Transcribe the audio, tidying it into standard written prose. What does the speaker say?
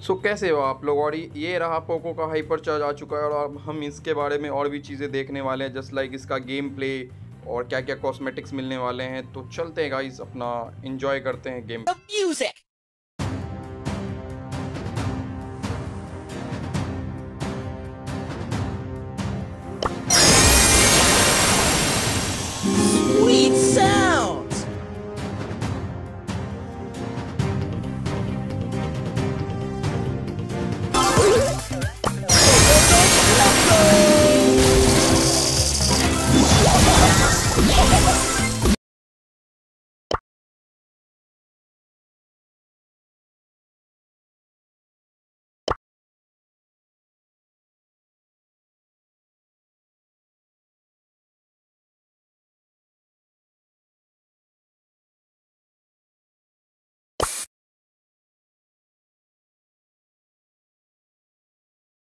सो कैसे हो आप लोग। और ये रहा पोको का हाइपर चार्ज आ चुका है, और अब हम इसके बारे में और भी चीज़ें देखने वाले हैं, जस्ट लाइक इसका गेम प्ले और क्या क्या कॉस्मेटिक्स मिलने वाले हैं। तो चलते हैं गाइस, अपना एंजॉय करते हैं गेम। The music.